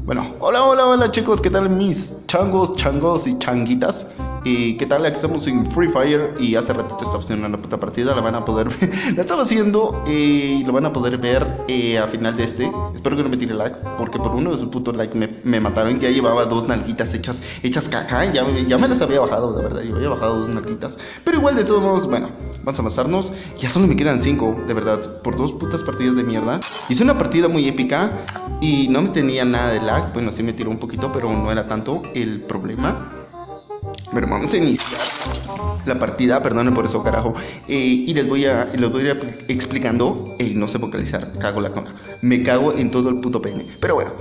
Bueno, hola chicos, ¿qué tal mis changos y changuitas? ¿Qué tal? Aquí estamos en Free Fire y hace ratito estaba haciendo una puta partida, la van a poder ver, la estaba haciendo y lo van a poder ver a final de este. Espero que no me tire lag, porque por uno de sus putos likes me mataron. Ya llevaba dos nalguitas hechas caca, ya me las había bajado, de verdad, yo había bajado dos nalguitas. Pero igual de todos modos, bueno, vamos a avanzarnos. Ya solo me quedan 5, de verdad, por dos putas partidas de mierda. Hice una partida muy épica y no me tenía nada de lag. Bueno, sí me tiró un poquito, pero no era tanto el problema. Pero vamos a iniciar la partida, perdonen por eso, carajo. Y les voy a ir explicando. No sé vocalizar, cago la conga. Me cago en todo el puto pene. Pero bueno,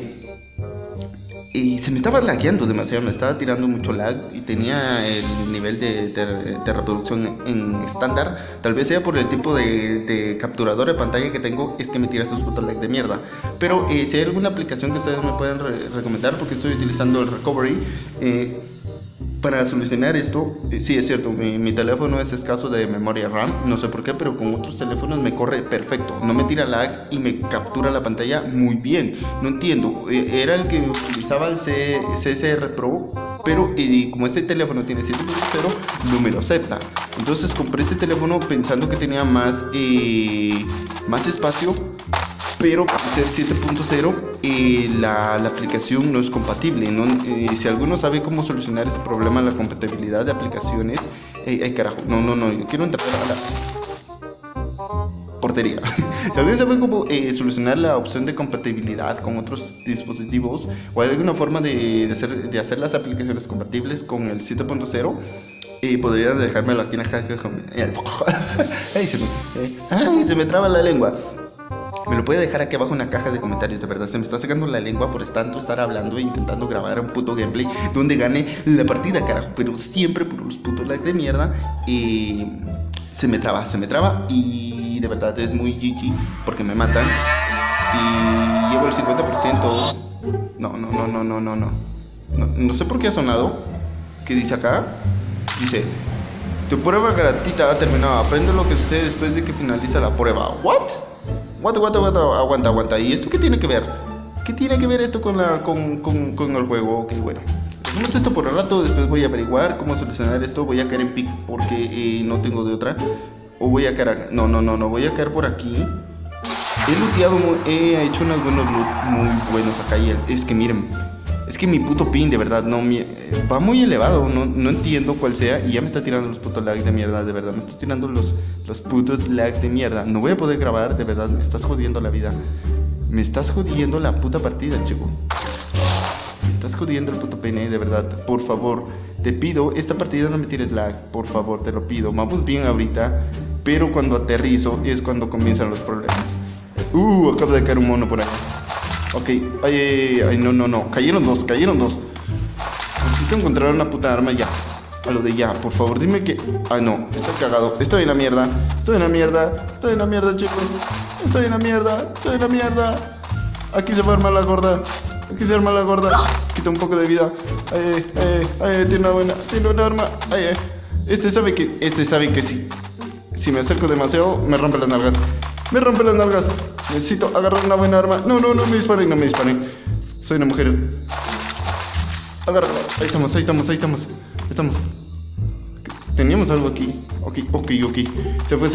se me estaba lagueando demasiado, me estaba tirando mucho lag y tenía el nivel de reproducción en estándar. Tal vez sea por el tipo de capturador de pantalla que tengo, es que me tira esos putos lag de mierda. Pero si hay alguna aplicación que ustedes me pueden recomendar, porque estoy utilizando el Recovery para solucionar esto. Sí, es cierto, mi teléfono es escaso de memoria RAM, no sé por qué, pero con otros teléfonos me corre perfecto, no me tira lag y me captura la pantalla muy bien. No entiendo, era el que utilizaba el CSR Pro, pero como este teléfono tiene 7.0, no me lo acepta. Entonces compré este teléfono pensando que tenía más espacio, pero para ser 7.0 la aplicación no es compatible, ¿no? Si alguno sabe cómo solucionar este problema, la compatibilidad de aplicaciones, carajo, no, yo quiero entrar a la portería. Si alguien sabe cómo solucionar la opción de compatibilidad con otros dispositivos, o hay alguna forma de hacer las aplicaciones compatibles con el 7.0, podrían dejármelo aquí en la caja. Se me traba la lengua. Me lo puede dejar aquí abajo en la caja de comentarios, de verdad. Se me está secando la lengua por tanto estar hablando e intentando grabar un puto gameplay donde gane la partida, carajo. Pero siempre por los putos likes de mierda se me traba y de verdad es muy GG porque me matan. Y llevo el 50%. No sé por qué ha sonado. ¿Qué dice acá? Dice: tu prueba gratuita ha terminado. Aprende lo que sucede después de que finaliza la prueba. ¿What? Aguanta. ¿Y esto qué tiene que ver? ¿Qué tiene que ver esto con el juego? Ok, bueno. Hacemos esto por el rato, después voy a averiguar cómo solucionar esto. Voy a caer en pick porque no tengo de otra. O voy a caer... No, voy a caer por aquí. He looteado, he hecho unos buenos loot muy buenos acá. Y es que miren, es que mi puto pin de verdad va muy elevado, no entiendo cuál sea. Y ya me está tirando los putos lag de mierda, de verdad. Me está tirando los putos lag de mierda. No voy a poder grabar, de verdad. Me estás jodiendo la vida. Me estás jodiendo la puta partida, chico. Me estás jodiendo el puto pene, de verdad. Por favor, te pido, esta partida no me tires lag. Por favor, te lo pido. Vamos bien ahorita, pero cuando aterrizo es cuando comienzan los problemas. Acaba de caer un mono por ahí. Ok, no. Cayeron dos. Necesito encontrar una puta arma ya. A lo de ya, por favor, dime que... no, estoy cagado. Estoy en la mierda, chicos. Estoy en la mierda. Aquí se va a armar la gorda. Quita un poco de vida. Tiene una arma. Este sabe que sí. Si me acerco demasiado, me rompe las nalgas. Necesito agarrar una buena arma. No me disparen. Soy una mujer. Agárrala. Ahí estamos. Teníamos algo aquí. Ok. Se fue.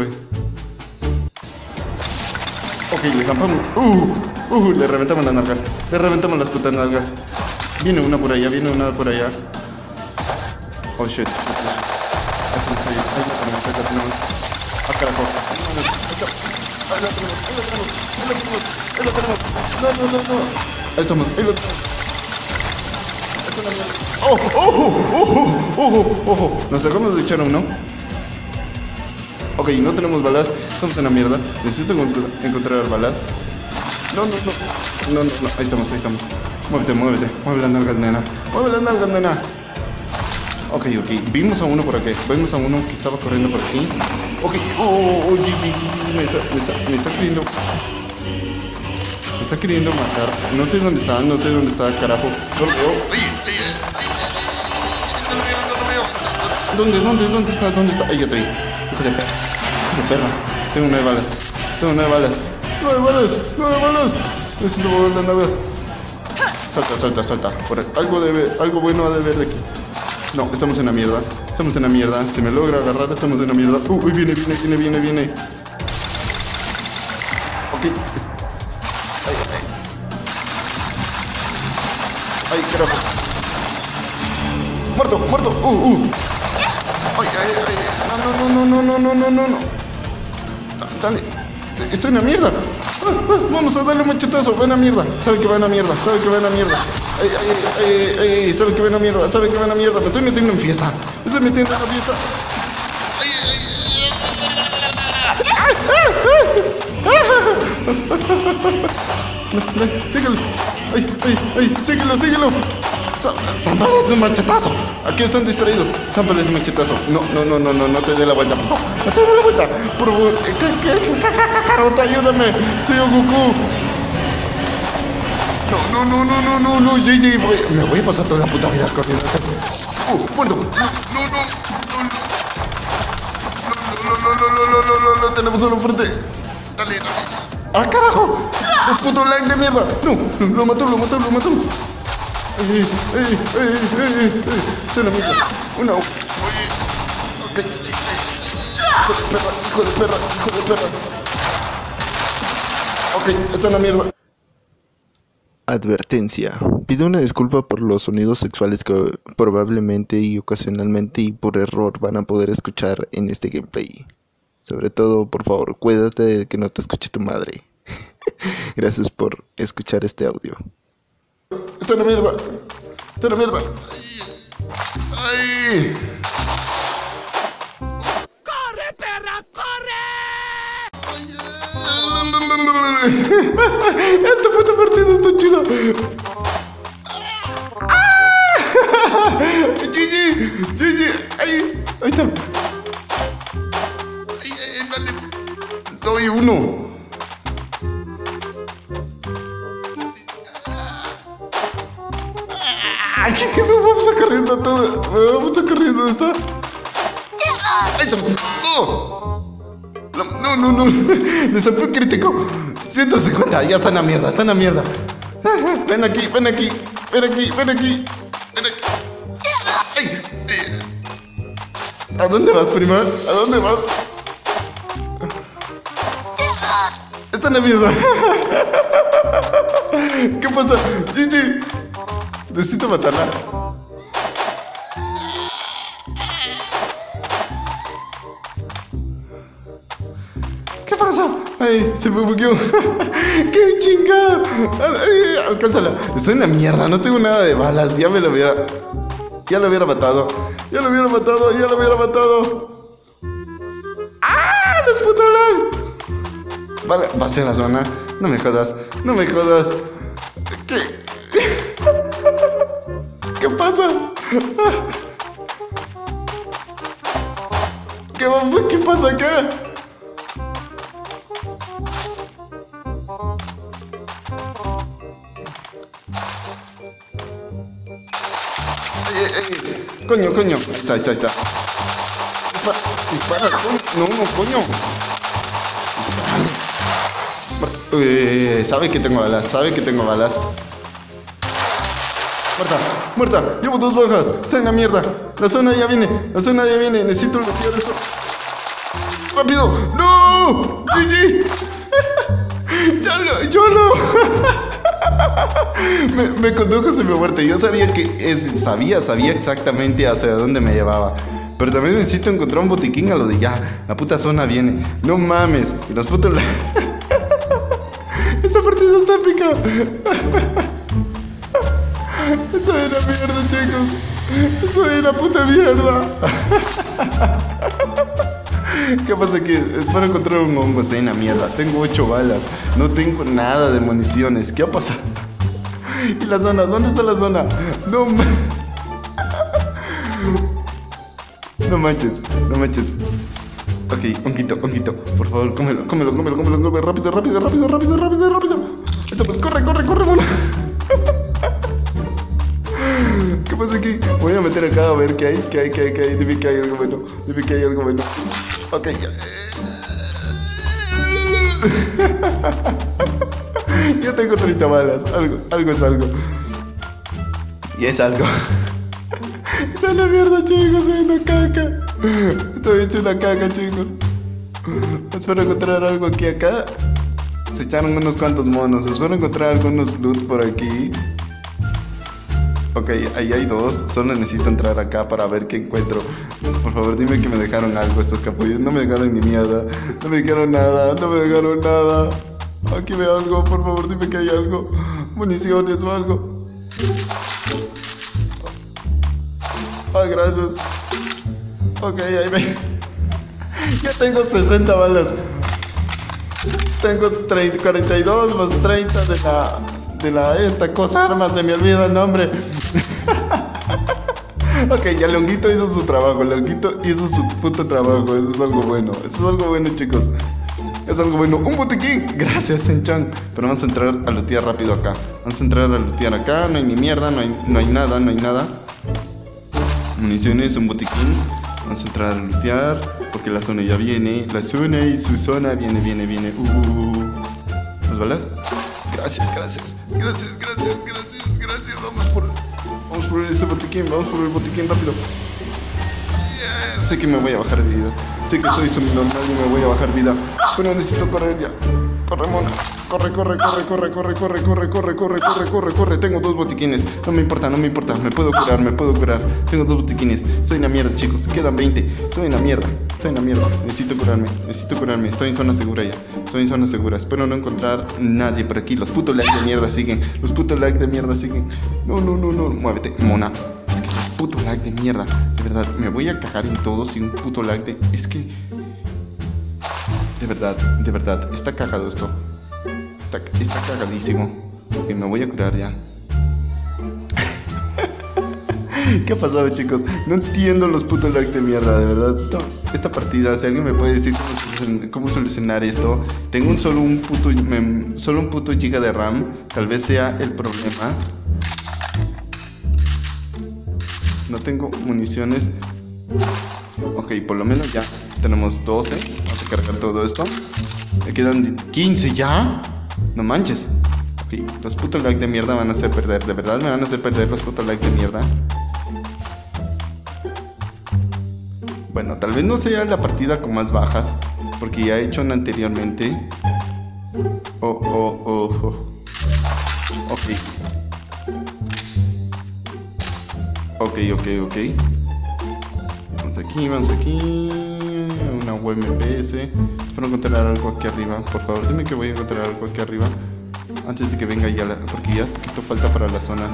Ok, le zampamos. Le reventamos las nalgas. Le reventamos las putas nalgas. Viene una por allá. Oh shit. Carajo. No. Ahí estamos. ¡Ojo! Nos acabamos de echar uno. Ok, no tenemos balas. Estamos en la mierda. Necesito encontrar balas. No. Ahí estamos. Muévete. Mueve las nalgas, nena. Ok. Vimos a uno por aquí. Vimos a uno que estaba corriendo por aquí. Ok. Me está queriendo... Me está queriendo matar. No sé dónde está, carajo. No lo veo. ¿Dónde está? Ahí ya te vi. Hijo de perra. Tengo 9 balas. 9 balas. Necesito mover las nalgas. Salta. Algo bueno ha de haber de aquí. No, estamos en la mierda. Si me logra agarrar, estamos en la mierda. Viene. Ok. Ay, carajo. Muerto. Ay. No. Dale. Estoy en la mierda. Vamos a darle un machetazo. Va en la mierda. Sabe que va en la mierda. Ay, sabe que va en la mierda. Me estoy metiendo en fiesta. Síguelo. Síguelo. Zámpales un machetazo. Aquí están distraídos. Zámpales un machetazo. No te dé la vuelta. No te dé la vuelta. Por favor. Kakarota, ayúdame. Soy Goku. No, JJ, me voy a pasar toda la puta vida corriendo. Muerto. No, tenemos uno fuerte. Dale. ¡Ah, carajo! ¡Es puto lag de mierda! No, lo mató. Se la mierda. Una. Ok. Hijo de perra. Ok, está en la mierda. Advertencia. Pido una disculpa por los sonidos sexuales que probablemente y ocasionalmente y por error van a poder escuchar en este gameplay. Sobre todo, por favor, cuídate de que no te escuche tu madre. Gracias por escuchar este audio. Está en la mierda. ¡Ay! ¡Corre, perra, corre! Esta puta partida está chida. GG. Ahí está. Dale. Doy uno. ¿Qué me vamos a corriendo todo? ¿Está? Ahí está. No. Desafío crítico. 150. Ya está en la mierda. Ven aquí. Ay. ¿A dónde vas, prima? ¿A dónde vas? Está en la mierda. ¿Qué pasa? GG. Necesito matarla. ¿Qué pasa? Ay, se me bugueó. ¡Qué chingada! Ay, alcánzala. Estoy en la mierda, no tengo nada de balas. Ya lo hubiera matado. ¡Ah! ¡Los putos lag! Vale, va a ser la zona. No me jodas. ¿Qué pasa? ¿Qué pasa acá? Coño. Ahí está. Dispara. No, coño. Sabe que tengo balas. Muerta. Llevo 2 bajas. Está en la mierda. La zona ya viene. Necesito bloquear esto. ¡Rápido! ¡No! GG. ¡YOLO! Me condujo hacia mi muerte. Yo sabía exactamente hacia dónde me llevaba. Pero también necesito encontrar un botiquín a lo de ya. La puta zona viene. No mames. Y los putos... Esta partida está épica. Estoy en la mierda, chicos. Estoy en la puta mierda. ¿Qué pasa aquí? Espero encontrar un hongo. Estoy en la mierda. Tengo 8 balas. No tengo nada de municiones. ¿Qué ha pasado? ¿Y la zona? ¿Dónde está la zona? No manches. Ok, honguito. Por favor, cómelo. Rápido. Esto, pues, corre, mono. ¿Qué pasa aquí? Voy a meter acá a ver qué hay. Dime que hay algo bueno. Ok, ya. Ya tengo 30 balas. Algo es algo. Y es algo. Está en la mierda, chicos, soy una caca. Estoy hecho una caca, chicos. Espero encontrar algo aquí acá. Se echaron unos cuantos monos. Espero encontrar algunos loot por aquí. Ok, ahí hay dos. Solo necesito entrar acá para ver qué encuentro. Por favor, dime que me dejaron algo estos capullos. No me dejaron ni mierda. No me dejaron nada. No me dejaron nada. Aquí veo algo. Por favor, dime que hay algo. Municiones o algo. Ay, gracias. Ok, ahí ven. Ya tengo 60 balas. Tengo 42 más 30 de esta cosa arma. Se me olvida el nombre. Ok, ya Leonguito hizo su trabajo. Leonguito hizo su puto trabajo. Eso es algo bueno. Eso es algo bueno, chicos. Es algo bueno. Un botiquín. Gracias, Senchan. Pero vamos a entrar a lootear rápido acá. Vamos a entrar a lootear acá. No hay ni mierda. No hay nada. No hay nada. Municiones, un botiquín. Vamos a entrar a lootear porque la zona ya viene. La zona y su zona viene. ¿Las balas? Gracias. Vamos por este botiquín. Vamos por el botiquín rápido. Yeah. Sé que me voy a bajar vida. Sé que soy subnormal y me voy a bajar vida. Pero necesito correr ya. Corre, mona. Corre. Tengo 2 botiquines. No me importa. Me puedo curar. Tengo 2 botiquines. Soy una mierda, chicos. Quedan 20. Soy una mierda. Necesito curarme. Estoy en zona segura ya. Espero no encontrar nadie por aquí. Los putos lags de mierda siguen. No. Muévete, mona. Es que es puto lag de mierda. De verdad, me voy a cagar en todo sin un puto lag de... Es que... De verdad, está cagado esto. Está cagadísimo. Ok, me voy a curar ya. ¿Qué ha pasado, chicos? No entiendo los putos lag de mierda, de verdad. Esta partida, si alguien me puede decir cómo solucionar esto. Tengo solo un puto giga de RAM. Tal vez sea el problema. No tengo municiones. Ok, por lo menos ya tenemos 12. Vamos a cargar todo esto. Me quedan 15 ya. No manches. Ok, los putos lag de mierda van a hacer perder. De verdad me van a hacer perder los putos lag de mierda. Bueno, tal vez no sea la partida con más bajas, porque ya he hecho una anteriormente. Ok. Vamos aquí. Una UMPS. Espero encontrar algo aquí arriba. Por favor, dime que voy a encontrar algo aquí arriba antes de que venga ya porque ya poquito falta para la zona.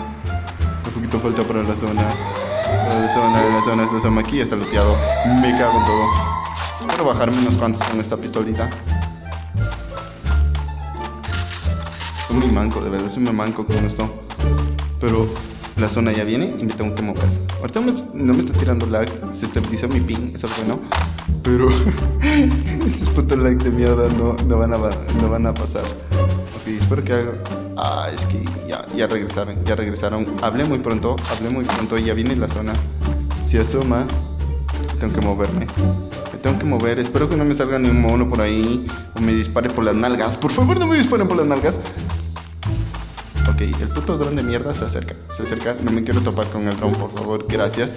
Esa zona aquí ya está looteado. Me cago en todo. Espero bajarme unos cuantos con esta pistolita. Soy muy manco, de verdad, soy muy manco con esto. Pero la zona ya viene y me tengo que mover. Ahorita no me está tirando lag, se estabiliza mi ping, eso es bueno. Pero estos putos lag de mierda no van a pasar. Ok, espero que haga... es que ya regresaron. Hablé muy pronto y ya viene la zona. Si asoma, tengo que moverme. Me tengo que mover, espero que no me salga ni un mono por ahí o me dispare por las nalgas. Por favor, no me disparen por las nalgas. Ok, el puto dron de mierda se acerca. No me quiero topar con el dron, por favor. Gracias,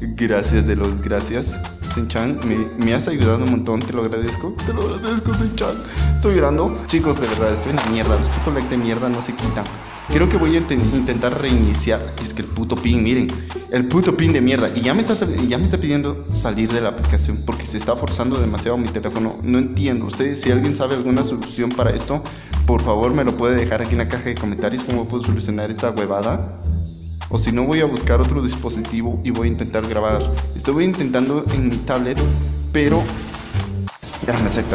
Senchan, me has ayudado un montón. Te lo agradezco, Senchan. Estoy llorando. Chicos, de verdad, estoy en la mierda. Los putos lag de mierda no se quitan. Creo que voy a intentar reiniciar. Es que el puto ping, miren. El puto ping de mierda. Y ya me está pidiendo salir de la aplicación porque se está forzando demasiado mi teléfono. No entiendo. Ustedes, si alguien sabe alguna solución para esto, por favor me lo puede dejar aquí en la caja de comentarios. ¿Cómo puedo solucionar esta huevada? O si no, voy a buscar otro dispositivo y voy a intentar grabar. Estoy intentando en mi tablet, pero ya me acerca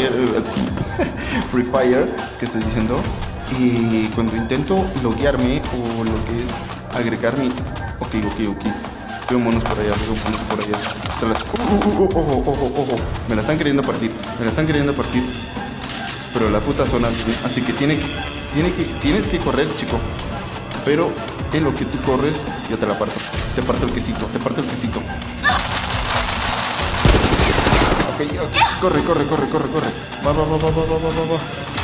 Free Fire, que estoy diciendo. Y cuando intento loguearme o lo que es agregar mi... Ok. Veo monos por allá. Ojo. Me la están queriendo partir. Pero la puta zona viene, así que tienes que correr, chico. Pero en lo que tú corres, yo te la parto. Te parto el quesito. Ok. Corre. Va.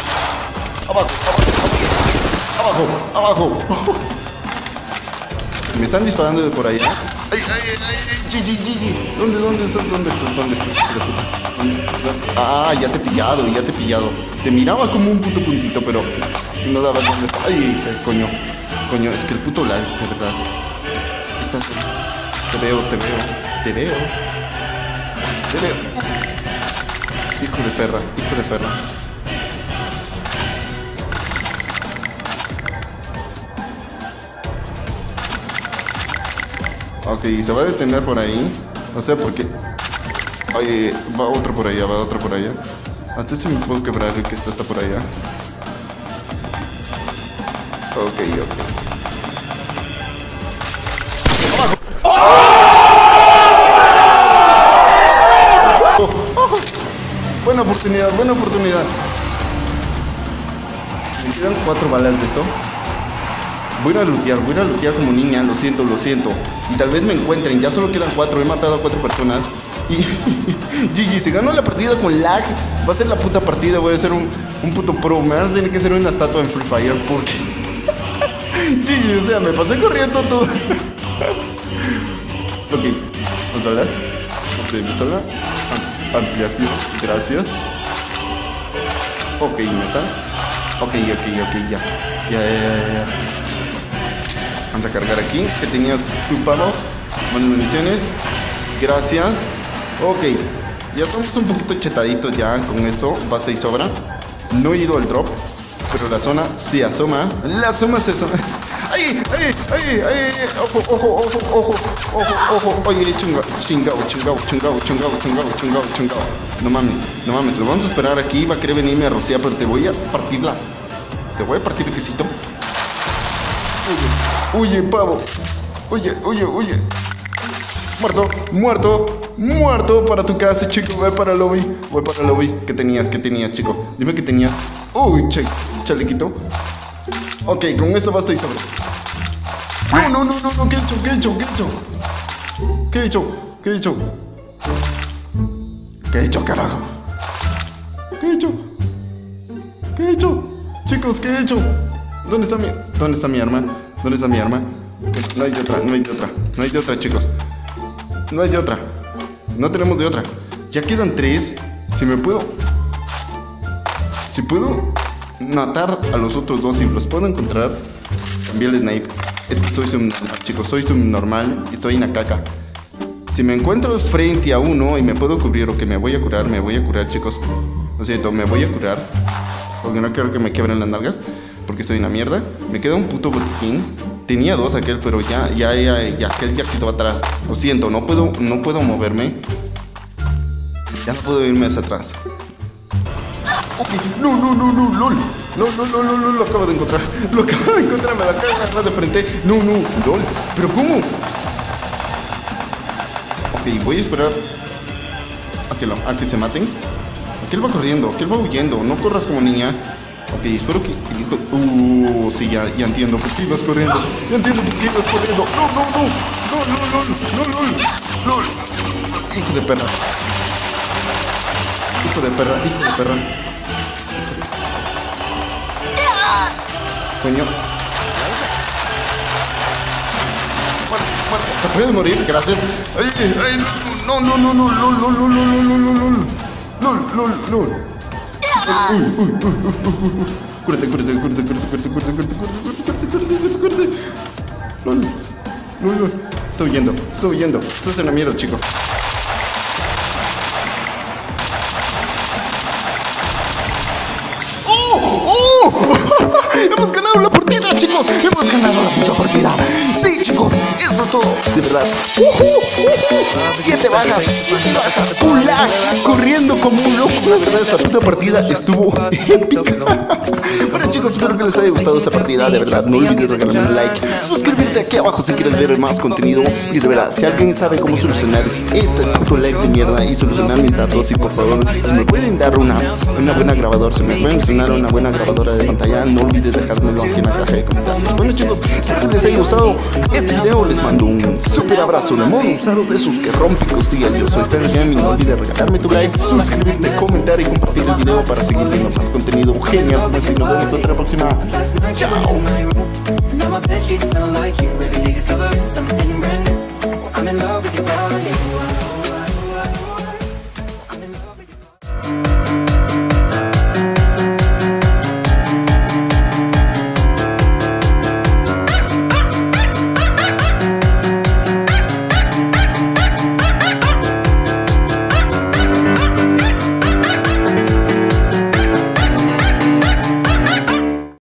Abajo. Si me están disparando de por allá. ¡Ay, ay, ay! ¡Gigi! ¿Dónde estás? Ah, ya te he pillado. Te miraba como un puto puntito, pero no daba dónde está. ¡Ay, coño! Es que el puto lag, de verdad. Te veo. Hijo de perra. Ok, se va a detener por ahí. No sé por qué. Oye, va otra por allá. Hasta si me puedo quebrar el que está por allá. Ok. Buena oportunidad. Me quedan 4 balas de esto. Voy a lootear como niña, lo siento. Y tal vez me encuentren, ya solo quedan 4, he matado a 4 personas. Y GG, si gano la partida con lag, va a ser la puta partida, voy a ser un puto pro. Me van a tener que hacer una estatua en Free Fire porque GG, o sea, me pasé corriendo todo. Ok, ¿controlas? Pistola. Ampliación, gracias. Ok, ¿me están? Ok, ya. Vamos a cargar aquí. ¿Qué tenías tú, pavo? Buenas municiones. Gracias. Ok, ya estamos un poquito chetaditos ya con esto. Basta y sobra. No he ido al drop, pero la zona se asoma. La zona se asoma. ¡Ay! ¡Ojo! Oye, chingao. No mames. Lo vamos a esperar aquí. Va a querer venirme a rociar, pero te voy a partir el quesito. Oye, pavo. Oye. Muerto para tu casa, chico. Voy para el lobby. ¿Qué tenías, chico? Dime qué tenías. Uy, chalequito. Ok, con esto basta y sobra. No. ¿Qué he hecho, carajo? ¿Qué he hecho? Chicos, ¿qué he hecho? ¿Dónde está mi arma? No hay de otra, chicos. No tenemos de otra. Ya quedan 3. Si puedo matar a los otros 2 y los puedo encontrar, cambié el snipe. Es que soy subnormal, chicos. Soy subnormal y estoy en la caca. Si me encuentro frente a uno y me puedo cubrir o que me voy a curar, chicos. Lo siento, me voy a curar. Porque no quiero que me quiebren las nalgas. Porque estoy en la mierda. Me queda un puto botiquín. Tenía 2 aquel, pero ya aquel ya quedó atrás. Lo siento, no puedo moverme. Ya no puedo irme hacia atrás. Ok, no, lol. Lo acabo de encontrar. Me lo acabo de agarrar de frente. No, lol. ¿Pero cómo? Ok, voy a esperar a que se maten. Aquel va corriendo, aquel va huyendo. No corras como niña. Ok, espero que... sí, ya entiendo por qué ibas corriendo. No. Hijo de perra. Coño. Te puedes morir, gracias. Ay, no. Cúrate. No. Estoy huyendo. Esto es una mierda, chico. Hemos ganado la partida, chicos. Hemos ganado la puta partida. Sí, chicos, eso es todo. De verdad. 7 bajas. Un lag. Corriendo como un loco. La verdad, esta puta partida estuvo épica. Bueno, chicos, espero que les haya gustado esta partida. De verdad, no olvides regalarme un like. Suscribirte aquí abajo si quieres ver más contenido. Y de verdad, si alguien sabe cómo solucionar este puto lag de mierda y solucionar mis datos, y por favor, si me pueden dar una buena grabadora, si me pueden enseñar una buena grabadora de pantalla, no olvides dejármelo aquí en la caja de comentarios. Bueno, chicos, espero que les haya gustado este video. Les mando un super super abrazo de mono usado de esos que rompen costillas. Yo soy Fer Gaming, no olvides regalarme tu like, suscribirte, comentar y compartir el video para seguir viendo más contenido genial como este. Nos vemos hasta la próxima. Chao. Now my bedsheets smell like you. Every day discovering something brand new. I'm in love with your body.